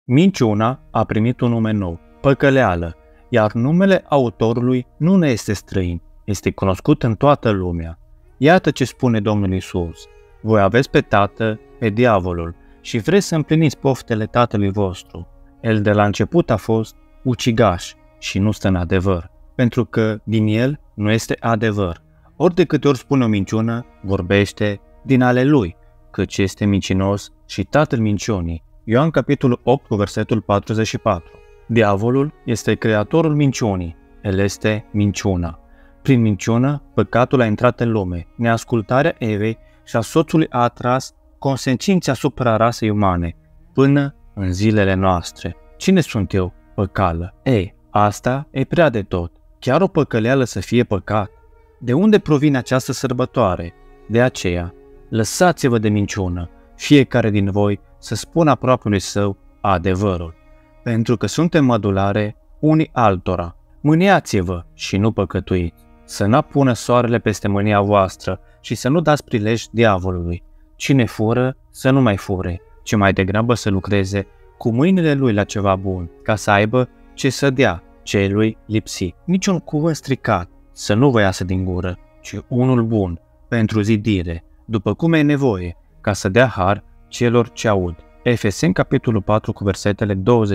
Minciuna a primit un nume nou, păcăleală, iar numele autorului nu ne este străin, este cunoscut în toată lumea. Iată ce spune Domnul Iisus: voi aveți pe tată, pe diavolul, și vreți să împliniți poftele tatălui vostru. El de la început a fost ucigaș și nu stă în adevăr, pentru că din el nu este adevăr. Ori de câte ori spune o minciună, vorbește din ale lui, căci este mincinos și tatăl minciunii. Ioan capitolul 8 cu versetul 44. Diavolul este creatorul minciunii, el este minciuna. Prin minciună, păcatul a intrat în lume, neascultarea Evei și a soțului a atras consecințe asupra rasei umane, până în zilele noastre. Cine sunt eu? Păcală. Ei, asta e prea de tot. Chiar o păcăleală să fie păcat? De unde provine această sărbătoare? De aceea, lăsați-vă de minciună, fiecare din voi să spună aproapelui său adevărul, pentru că suntem mădulare unii altora. Mâniați-vă și nu păcătuiți, să n-apună soarele peste mânia voastră și să nu dați prilej diavolului. Cine fură, să nu mai fure, ci mai degrabă să lucreze cu mâinile lui la ceva bun, ca să aibă ce să dea celui lipsit. Niciun cuvânt stricat să nu vă iasă din gură, ci unul bun, pentru zidire, după cum e nevoie, ca să dea har celor ce aud. Efeseni capitolul 4 cu versetele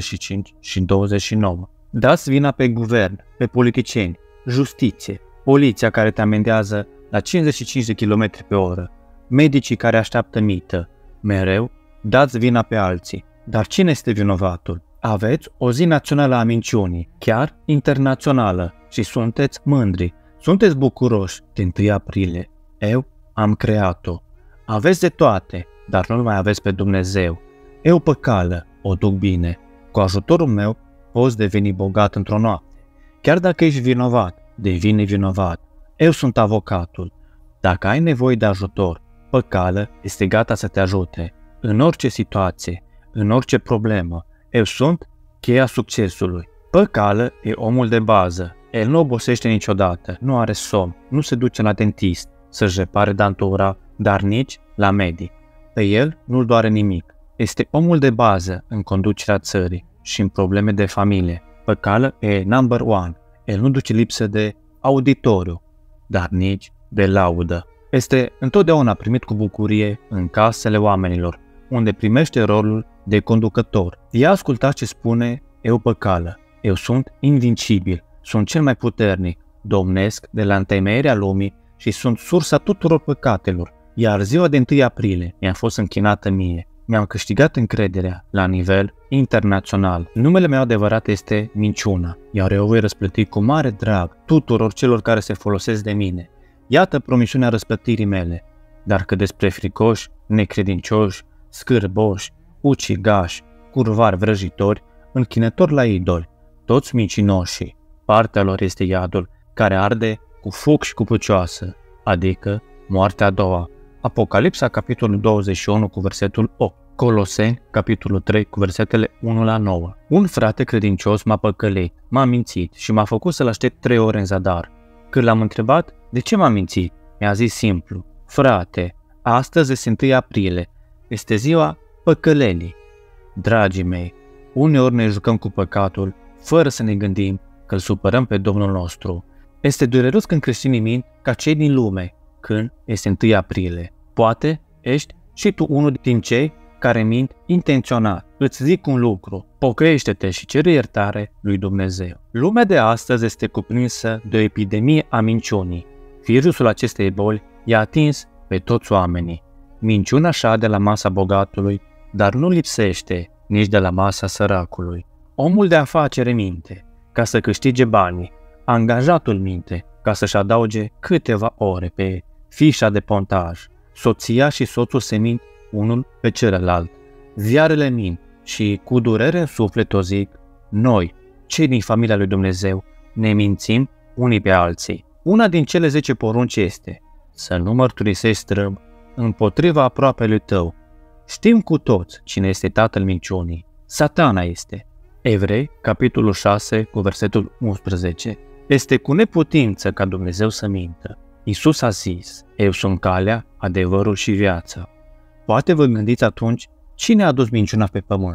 25 și 29. Dați vina pe guvern, pe politicieni, justiție, poliția care te amendează la 55 de km pe oră, medicii care așteaptă mită. Mereu dați vina pe alții. Dar cine este vinovatul? Aveți o zi națională a minciunii, chiar internațională, și sunteți mândri, sunteți bucuroși din 1 aprilie. Eu am creat-o. Aveți de toate, dar nu mai aveți pe Dumnezeu. Eu păcală, o duc bine. Cu ajutorul meu poți deveni bogat într-o noapte. Chiar dacă ești vinovat, devine vinovat. Eu sunt avocatul. Dacă ai nevoie de ajutor, păcală este gata să te ajute. În orice situație, în orice problemă, eu sunt cheia succesului. Păcală e omul de bază. El nu obosește niciodată, nu are somn, nu se duce la dentist să-și repare dantura, dar nici la medic. Pe el nu-l doare nimic. Este omul de bază în conducerea țării și în probleme de familie. Păcală e number one. El nu duce lipsă de auditoriu, dar nici de laudă. Este întotdeauna primit cu bucurie în casele oamenilor, unde primește rolul de conducător. Ia ascultați ce spune: eu păcală. Eu sunt invincibil, sunt cel mai puternic, domnesc de la întemeierea lumii și sunt sursa tuturor păcatelor. Iar ziua de 1 aprilie mi-a fost închinată mie. Mi-am câștigat încrederea la nivel internațional. Numele meu adevărat este minciuna, iar eu voi răsplăti cu mare drag tuturor celor care se folosesc de mine. Iată promisiunea răsplătirii mele. Dar că despre fricoși, necredincioși, scârboși, ucigași, curvari vrăjitori, închinători la idoli, toți mincinoșii, partea lor este iadul, care arde cu foc și cu pucioasă, adică moartea a doua. Apocalipsa capitolul 21 cu versetul 8, Coloseni capitolul 3 cu versetele 1 la 9. Un frate credincios m-a păcălit, m-a mințit și m-a făcut să-l aștept 3 ore în zadar. Când l-am întrebat de ce m-a mințit, mi-a zis simplu: frate, astăzi este 1 aprilie, este ziua păcălelii. Dragii mei, uneori ne jucăm cu păcatul fără să ne gândim că îl supărăm pe Domnul nostru. Este dureros când creștinii mint ca cei din lume când este 1 aprilie. Poate ești și tu unul din cei care mint intenționat. Îți zic un lucru: pocăiește-te și cere iertare lui Dumnezeu. Lumea de astăzi este cuprinsă de o epidemie a minciunii. Virusul acestei boli i-a atins pe toți oamenii. Minciuna șade la masa bogatului, dar nu lipsește nici de la masa săracului. Omul de afacere minte ca să câștige banii, angajatul minte ca să-și adauge câteva ore pe fișa de pontaj. Soția și soțul se mint unul pe celălalt. Ziarele mint și cu durere în suflet o zic: noi, cei din familia lui Dumnezeu, ne mințim unii pe alții. Una din cele 10 porunci este să nu mărturisești strâmb împotriva aproapelui tău. Știm cu toți cine este tatăl minciunii. Satana este. Evrei, capitolul 6, cu versetul 11. Este cu neputință ca Dumnezeu să mintă. Iisus a zis: eu sunt calea, adevărul și viața. Poate vă gândiți atunci, cine a adus minciuna pe pământ?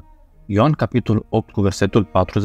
Ioan capitolul 8 cu versetul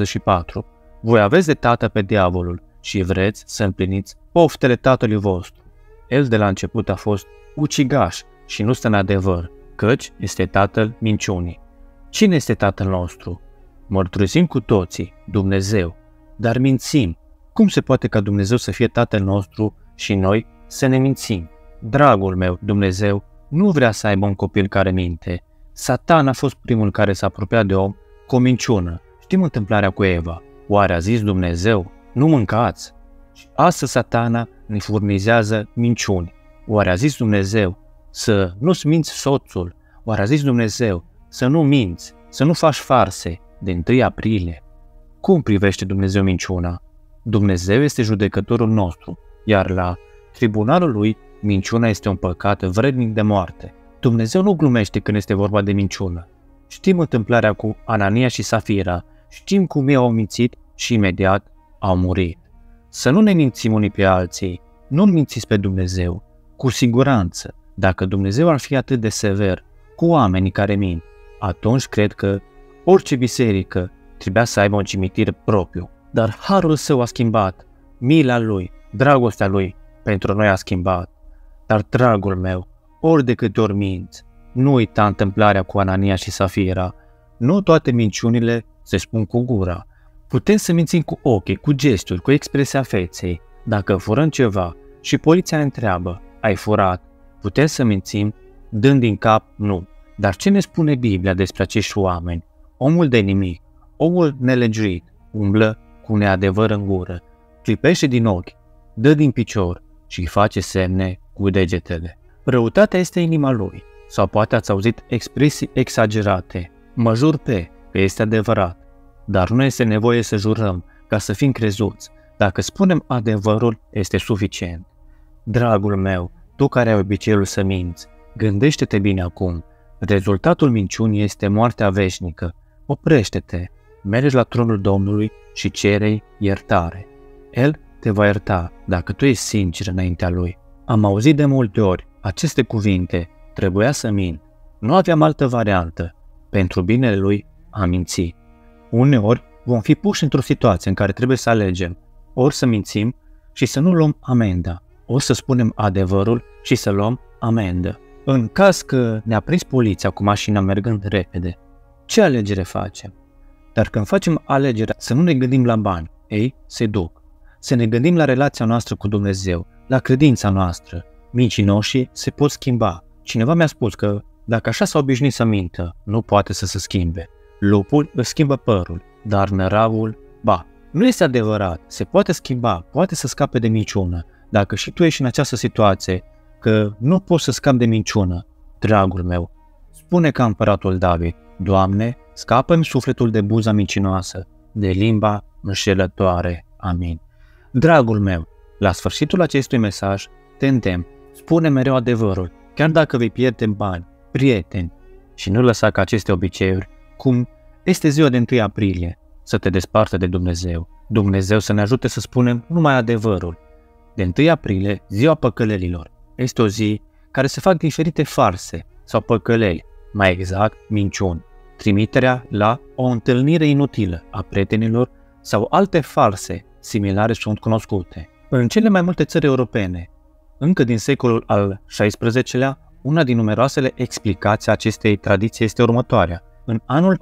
44. Voi aveți de tată pe diavolul și vreți să împliniți poftele tatălui vostru. El de la început a fost ucigaș și nu stă în adevăr, căci este tatăl minciunii. Cine este tatăl nostru? Mărturisim cu toții, Dumnezeu, dar mințim. Cum se poate ca Dumnezeu să fie tatăl nostru și noi să ne mințim? Dragul meu, Dumnezeu nu vrea să aibă un copil care minte. Satan a fost primul care s-a apropiat de om cu o minciună. Știm întâmplarea cu Eva. Oare a zis Dumnezeu, nu mâncați? Și astăzi Satana ne furnizează minciuni. Oare a zis Dumnezeu să nu-ți minți soțul? Oare a zis Dumnezeu să nu minți, să nu faci farse de 1 aprilie? Cum privește Dumnezeu minciuna? Dumnezeu este judecătorul nostru, iar la tribunalul lui minciuna este un păcat vrednic de moarte. Dumnezeu nu glumește când este vorba de minciună. Știm întâmplarea cu Anania și Safira, știm cum ei au mințit și imediat au murit. Să nu ne mințim unii pe alții, nu mințiți pe Dumnezeu. Cu siguranță, dacă Dumnezeu ar fi atât de sever cu oamenii care mint, atunci cred că orice biserică trebuia să aibă un cimitir propriu. Dar harul său a schimbat, mila lui, dragostea lui pentru noi a schimbat. Dar, dragul meu, ori de câte ori minți, nu uita întâmplarea cu Anania și Safira. Nu toate minciunile se spun cu gura. Putem să mințim cu ochii, cu gesturi, cu expresia feței. Dacă furăm ceva și poliția ne întreabă, ai furat? Putem să mințim dând din cap nu. Dar ce ne spune Biblia despre acești oameni? Omul de nimic, omul nelegiuit, umblă cu neadevăr în gură, clipește din ochi, dă din picior și îi face semne cu degetele. Răutatea este inima lui. Sau poate ați auzit expresii exagerate. Mă jur că este adevărat. Dar nu este nevoie să jurăm ca să fim crezuți. Dacă spunem adevărul, este suficient. Dragul meu, tu care ai obiceiul să minți, gândește-te bine acum. Rezultatul minciunii este moartea veșnică. Oprește-te, mergi la tronul Domnului și cere-i iertare. El te va ierta dacă tu ești sincer înaintea lui. Am auzit de multe ori aceste cuvinte, trebuia să mint. Nu aveam altă variantă. Pentru binele lui am mințit. Uneori vom fi puși într-o situație în care trebuie să alegem, ori să mințim și să nu luăm amenda, ori să spunem adevărul și să luăm amendă. În caz că ne-a prins poliția cu mașina mergând repede, ce alegere facem? Dar când facem alegerea să nu ne gândim la bani, ei se duc. Să ne gândim la relația noastră cu Dumnezeu, la credința noastră. Micii noștri se pot schimba. Cineva mi-a spus că dacă așa s-a obișnuit să mintă, nu poate să se schimbe. Lupul își schimbă părul, dar năravul, nu este adevărat, se poate schimba, poate să scape de minciună. Dacă și tu ești în această situație, că nu poți să scapi de minciună, dragul meu, spune ca împăratul David, Doamne, scapă-mi sufletul de buza mincinoasă, de limba înșelătoare. Amin. Dragul meu, la sfârșitul acestui mesaj, te îndemn, spune mereu adevărul, chiar dacă vei pierde bani, prieteni, și nu lăsa ca aceste obiceiuri, cum este ziua de 1 aprilie, să te despartă de Dumnezeu. Dumnezeu să ne ajute să spunem numai adevărul. De 1 aprilie, ziua păcălelilor, este o zi care se fac diferite farse sau păcăleli, mai exact minciuni, trimiterea la o întâlnire inutilă a prietenilor sau alte farse similare sunt cunoscute. În cele mai multe țări europene, încă din secolul al XVI-lea, una din numeroasele explicații a acestei tradiții este următoarea. În anul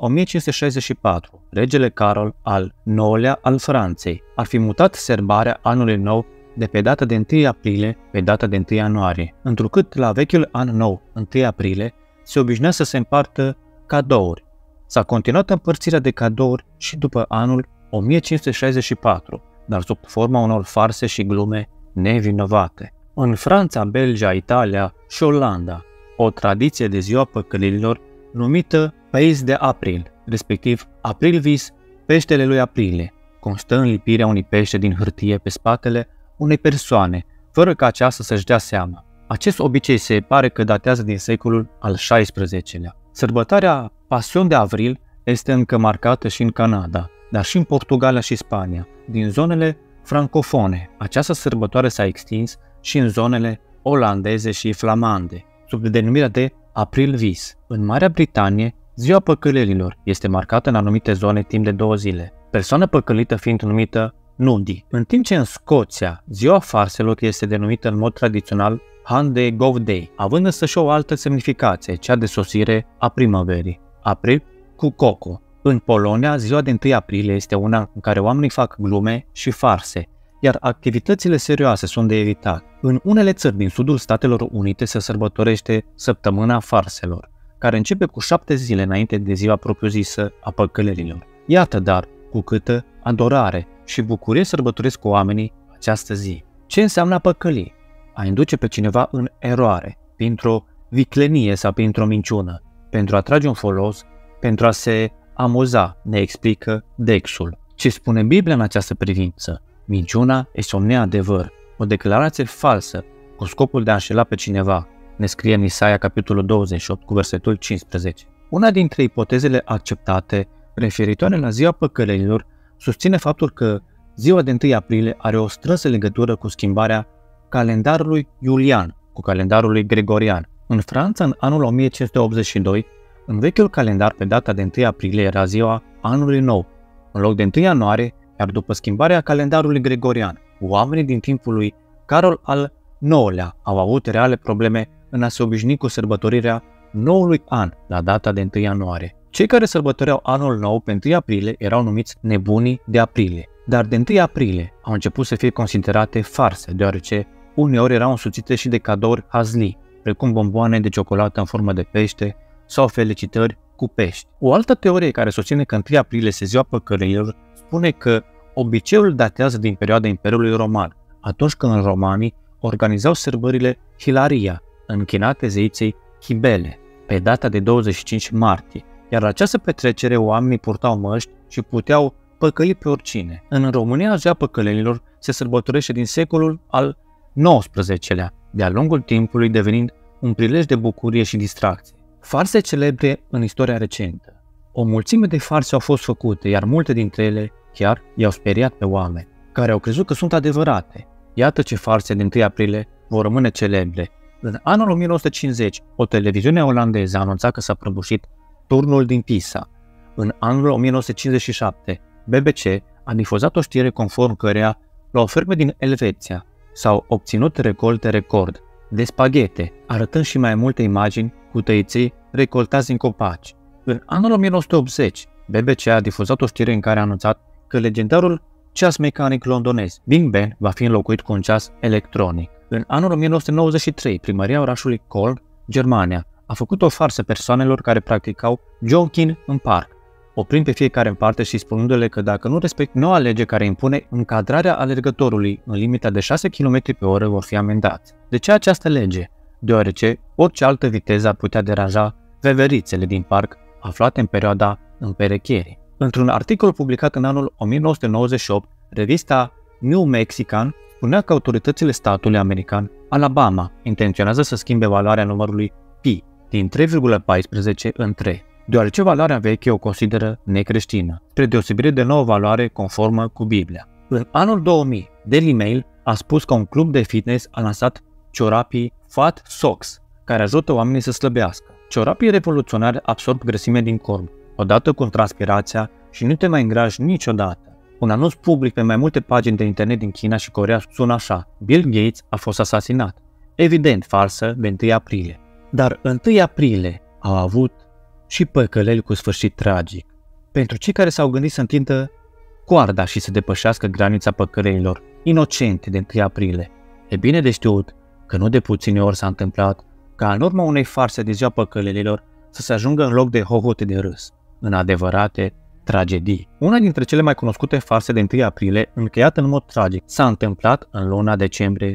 1564, regele Carol al IX-lea al Franței ar fi mutat sărbarea anului nou de pe data de 1 aprilie pe data de 1 ianuarie, întrucât la vechiul an nou, 1 aprilie, se obișnuia să se împartă cadouri. S-a continuat împărțirea de cadouri și după anul 1564, dar sub forma unor farse și glume nevinovate. În Franța, Belgia, Italia și Olanda, o tradiție de ziua păcălilor numită Pays de April, respectiv Aprilvis, peștele lui Aprilie, constă în lipirea unui pește din hârtie pe spatele unei persoane, fără ca aceasta să-și dea seama. Acest obicei se pare că datează din secolul al XVI-lea. Sărbătoarea Pasion de Avril este încă marcată și în Canada, dar și în Portugalia și Spania. Din zonele francofone, această sărbătoare s-a extins și în zonele olandeze și flamande, sub denumirea de Aprilvis. În Marea Britanie, Ziua păcălelilor este marcată în anumite zone timp de 2 zile, persoana păcălită fiind numită Nudi. În timp ce în Scoția, ziua farselor este denumită în mod tradițional Han de Gov Day, având însă și o altă semnificație, cea de sosire a primăverii, April cu Coco. În Polonia, ziua de 1 aprilie este una în care oamenii fac glume și farse, iar activitățile serioase sunt de evitat. În unele țări din sudul Statelor Unite se sărbătorește săptămâna farselor, care începe cu 7 zile înainte de ziua propriu-zisă a păcălelilor. Iată dar cu câtă adorare și bucurie sărbătoresc oamenii această zi. Ce înseamnă a păcăli? A induce pe cineva în eroare, printr-o viclenie sau printr-o minciună, pentru a trage un folos, pentru a se amuza, ne explică Dexul. Ce spune Biblia în această privință? Minciuna este un neadevăr, o declarație falsă, cu scopul de a înșela pe cineva, ne scrie în Isaia capitolul 28 cu versetul 15. Una dintre ipotezele acceptate referitoare la ziua păcălelilor susține faptul că ziua de 1 aprilie are o strânsă legătură cu schimbarea calendarului iulian cu calendarul gregorian. În Franța, în anul 1582, în vechiul calendar pe data de 1 aprilie era ziua anului nou, în loc de 1 ianuarie, iar după schimbarea calendarului gregorian, oamenii din timpul lui Carol al IX-lea au avut reale probleme în a se obișnui cu sărbătorirea noului an la data de 1 ianuarie. Cei care sărbătoreau anul nou pe 1 aprilie erau numiți nebunii de aprilie, dar de 1 aprilie au început să fie considerate farse, deoarece uneori erau însuțite și de cadouri hazli, precum bomboane de ciocolată în formă de pește sau felicitări cu pești. O altă teorie care susține că 1 aprilie este ziua păcălelilor spune că obiceiul datează din perioada Imperiului Roman, atunci când romanii organizau sărbările Hilaria, închinate zeiței Hibele, pe data de 25 martie, iar la această petrecere oamenii purtau măști și puteau păcăli pe oricine. În România, ziua păcălelilor se sărbătorește din secolul al XIX-lea, de-a lungul timpului devenind un prilej de bucurie și distracție. Farse celebre în istoria recentă. O mulțime de farse au fost făcute, iar multe dintre ele chiar i-au speriat pe oameni, care au crezut că sunt adevărate. Iată ce farse din 1 aprilie vor rămâne celebre. În anul 1950, o televiziune olandeză a anunțat că s-a prăbușit turnul din Pisa. În anul 1957, BBC a difuzat o știre conform căreia, la o fermă din Elveția, s-au obținut recolte record de spaghete, arătând și mai multe imagini cu tăiței recoltați din copaci. În anul 1980, BBC a difuzat o știre în care a anunțat că legendarul ceas mecanic londonez Big Ben va fi înlocuit cu un ceas electronic. În anul 1993, primăria orașului Köln, Germania, a făcut o farsă persoanelor care practicau jogging în parc, oprind pe fiecare în parte și spunându-le că dacă nu respect noua lege care impune încadrarea alergătorului în limita de 6 km pe oră vor fi amendați. De ce această lege? Deoarece orice altă viteză ar putea deranja veverițele din parc aflate în perioada împerecherii. Într-un articol publicat în anul 1998, revista New Mexican spunea că autoritățile statului american Alabama intenționează să schimbe valoarea numărului pi din 3,14 în 3, deoarece valoarea veche o consideră necreștină, spre deosebire de nouă valoare conformă cu Biblia. În anul 2000, Daily Mail a spus că un club de fitness a lansat ciorapii Fat Socks, care ajută oamenii să slăbească. Ciorapii revoluționari absorb grăsime din corp, odată cu transpirația și nu te mai îngrași niciodată. Un anunț public pe mai multe pagini de internet din China și Coreea sună așa: Bill Gates a fost asasinat. Evident falsă de 1 aprilie. Dar 1 aprilie au avut și păcăleli cu sfârșit tragic. Pentru cei care s-au gândit să întindă coarda și să depășească granița păcălelilor inocente de 1 aprilie, e bine de știut că nu de puține ori s-a întâmplat ca în urma unei farse de ziua păcălelilor să se ajungă în loc de hohote de râs, în adevărate tragedii. Una dintre cele mai cunoscute farse de 1 aprilie, încheiată în mod tragic, s-a întâmplat în luna decembrie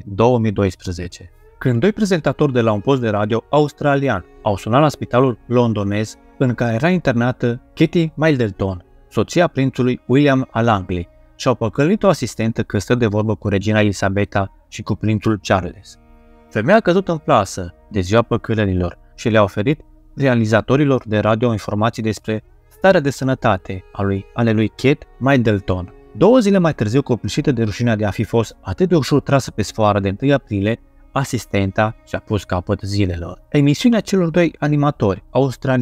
2012, când 2 prezentatori de la un post de radio australian au sunat la spitalul londonez în care era internată Katie Middleton, soția prințului William al Angliei, și au păcălit o asistentă că stă de vorbă cu regina Elisabeta și cu prințul Charles. Femeia a căzut în plasă de ziua păcălelilor și le-a oferit realizatorilor de radio informații despre starea de sănătate ale lui Kate Middleton. 2 zile mai târziu, copleșită de rușinea de a fi fost atât de ușor trasă pe sfoară de 1 aprilie, asistenta și-a pus capăt zilelor. Emisiunea celor 2 animatori australieni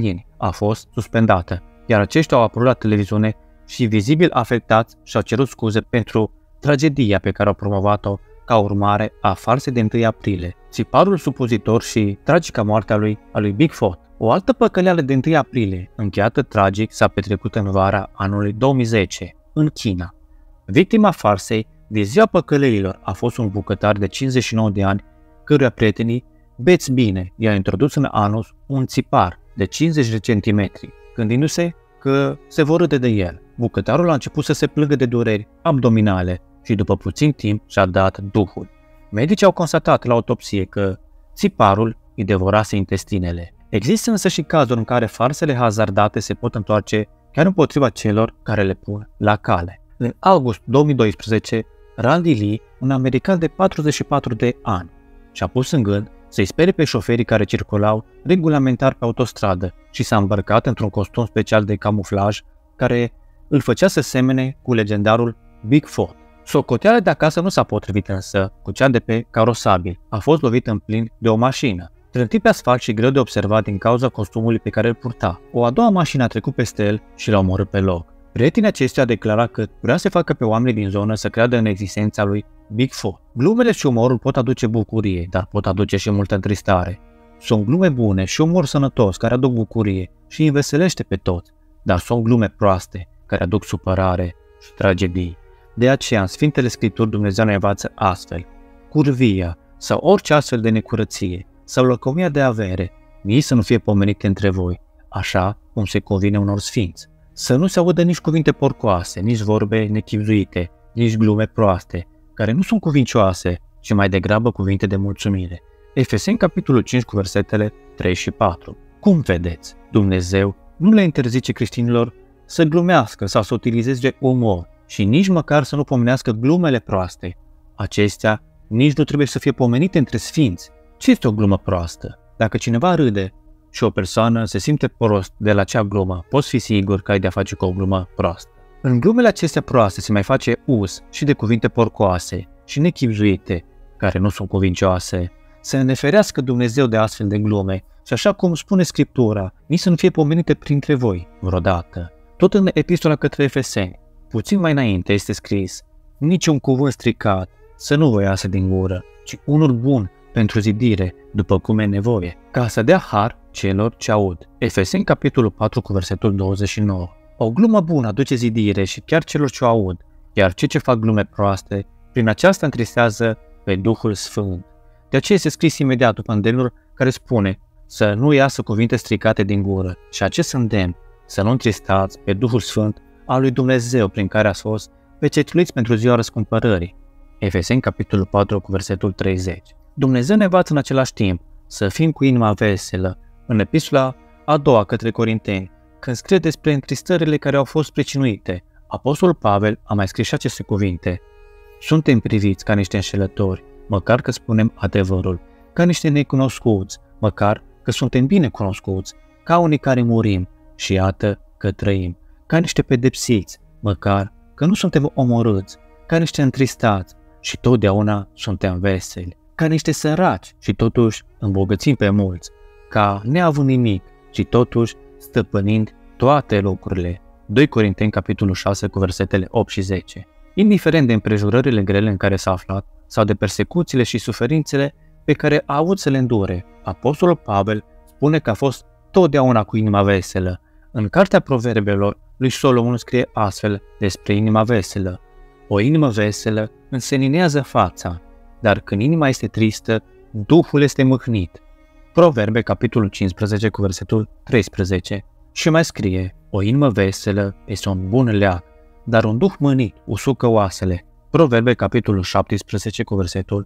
a fost suspendată, iar aceștia au apărut la televiziune și vizibil afectați și-au cerut scuze pentru tragedia pe care au promovat-o ca urmare a farsei de 1 aprilie, țiparul supozitor și tragica moarte a lui Bigfoot. O altă păcăleală de 1 aprilie, încheiată tragic, s-a petrecut în vara anului 2010, în China. Victima farsei de ziua păcălelilor a fost un bucătar de 59 de ani, căruia prietenii, beți bine, i-au introdus în anus un țipar de 50 de centimetri, gândindu-se că se vor râde de el. Bucătarul a început să se plângă de dureri abdominale și după puțin timp și-a dat duhul. Medicii au constatat la autopsie că țiparul îi devorase intestinele. Există însă și cazuri în care farsele hazardate se pot întoarce chiar împotriva celor care le pun la cale. În august 2012, Randy Lee, un american de 44 de ani, și-a pus în gând să-i sperie pe șoferii care circulau regulamentar pe autostradă și s-a îmbrăcat într-un costum special de camuflaj care îl făcea să semene cu legendarul Bigfoot. Socoteala de acasă nu s-a potrivit însă cu cea de pe carosabil. A fost lovit în plin de o mașină, trântit pe asfalt și greu de observat din cauza costumului pe care îl purta. O a doua mașină a trecut peste el și l-a omorât pe loc. Prietenii aceștia a declarat că vrea să facă pe oamenii din zonă să creadă în existența lui Bigfoot. Glumele și umorul pot aduce bucurie, dar pot aduce și multă întristare. Sunt glume bune și umor sănătos care aduc bucurie și îi înveselește pe toți, dar sunt glume proaste care aduc supărare și tragedii. De aceea, în Sfintele Scripturi, Dumnezeu ne învață astfel: curvia sau orice astfel de necurăție sau lăcomia de avere, nici să nu fie pomenite între voi, așa cum se convine unor sfinți. Să nu se audă nici cuvinte porcoase, nici vorbe nechibzuite, nici glume proaste, care nu sunt cuvincioase, ci mai degrabă cuvinte de mulțumire. Efeseni, capitolul 5, cu versetele 3 și 4. Cum vedeți, Dumnezeu nu le interzice creștinilor să glumească sau să utilizeze umor și nici măcar să nu pomenească glumele proaste. Acestea nici nu trebuie să fie pomenite între sfinți. Ce este o glumă proastă? Dacă cineva râde și o persoană se simte prost de la acea glumă, poți fi sigur că ai de-a face cu o glumă proastă. În glumele acestea proaste se mai face uz și de cuvinte porcoase și nechibzuite, care nu sunt cuvincioase. Să ne ferească Dumnezeu de astfel de glume și, așa cum spune Scriptura, nici să nu fie pomenite printre voi vreodată. Tot în epistola către Efeseni, puțin mai înainte, este scris: niciun cuvânt stricat să nu vă iasă din gură, ci unul bun pentru zidire, după cum e nevoie, ca să dea har celor ce aud. Efeseni, capitolul 4, cu versetul 29. O glumă bună aduce zidire și chiar celor ce o aud, iar cei ce fac glume proaste, prin aceasta întristează pe Duhul Sfânt. De aceea este scris imediat după îndemnul care spune să nu iasă cuvinte stricate din gură și acest îndemn să nu întristați pe Duhul Sfânt al lui Dumnezeu prin care ați fost pecetuiți pentru ziua răscumpărării. Efeseni, capitolul 4, cu versetul 30. Dumnezeu ne învață în același timp să fim cu inima veselă. În epistola a doua către Corinteni, când scrie despre întristările care au fost pricinuite, apostolul Pavel a mai scris și aceste cuvinte: suntem priviți ca niște înșelători, măcar că spunem adevărul, ca niște necunoscuți, măcar că suntem bine cunoscuți, ca unii care murim și iată că trăim, ca niște pedepsiți, măcar că nu suntem omorâți, ca niște întristați și totdeauna suntem veseli, ca niște săraci și totuși îmbogățim pe mulți, ca neavând nimic și totuși stăpânind toate lucrurile. 2 Corinteni, capitolul 6, cu versetele 8 și 10. Indiferent de împrejurările grele în care s-a aflat sau de persecuțiile și suferințele pe care a avut să le îndure, apostolul Pavel spune că a fost totdeauna cu inima veselă. În cartea Proverbelor, lui Solomon scrie astfel despre inima veselă: o inimă veselă înseninează fața, dar când inima este tristă, Duhul este mâhnit. Proverbe, capitolul 15, cu versetul 13. Și mai scrie: o inimă veselă este un bun leac, dar un duh mânit usucă oasele. Proverbe, capitolul 17, cu versetul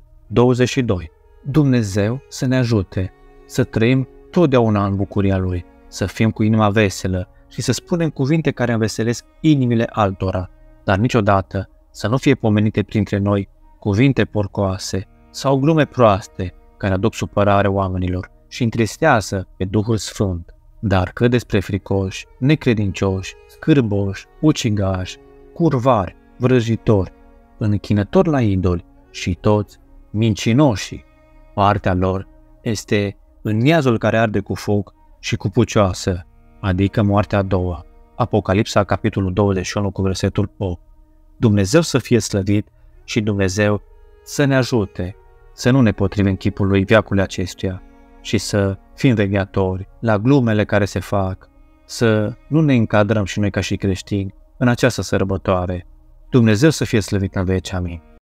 22. Dumnezeu să ne ajute să trăim totdeauna în bucuria Lui, să fim cu inima veselă și să spunem cuvinte care înveselesc inimile altora, dar niciodată să nu fie pomenite printre noi cuvinte porcoase sau glume proaste care aduc supărare oamenilor și întristează pe Duhul Sfânt. Dar cât despre fricoși, necredincioși, scârboși, ucigași, curvari, vrăjitori, închinători la idoli și toți mincinoșii, partea lor este în iazul care arde cu foc și cu pucioasă, adică moartea a doua. Apocalipsa, capitolul 21, cu versetul 8. Dumnezeu să fie slăvit și Dumnezeu să ne ajute să nu ne potrivim chipului veacului acestuia și să fim vegheatori la glumele care se fac, să nu ne încadrăm și noi ca și creștini în această sărbătoare. Dumnezeu să fie slăvit în veci, amin.